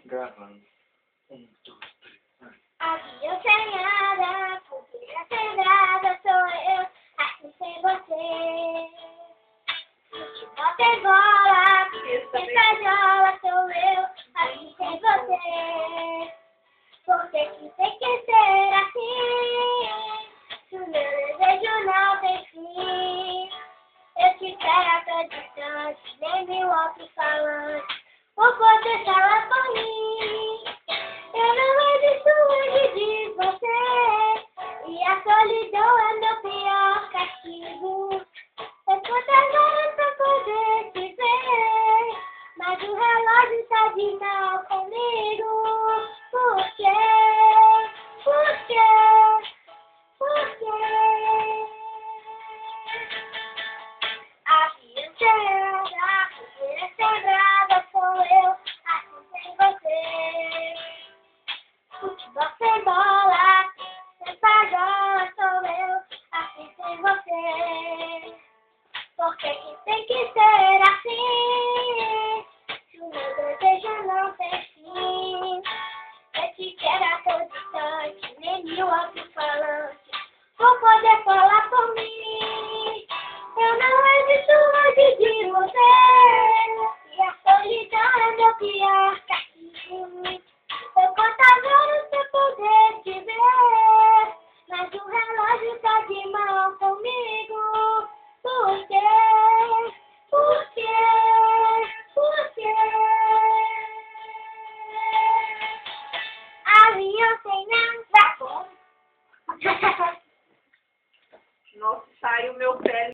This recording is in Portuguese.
Gravando. 1, 2, 3, vai. Aqui eu sem nada, porque a sagrada sou eu, aqui sem você. Futebol tem bola, quem cajola sou eu, aqui sem você. Porque que tem que ser assim, se o meu desejo não tem fim. Eu te espero a tão distante, nem mil alto-falantes, por você falar por mim. Eu não existo longe de você, e a solidão é meu pior castigo.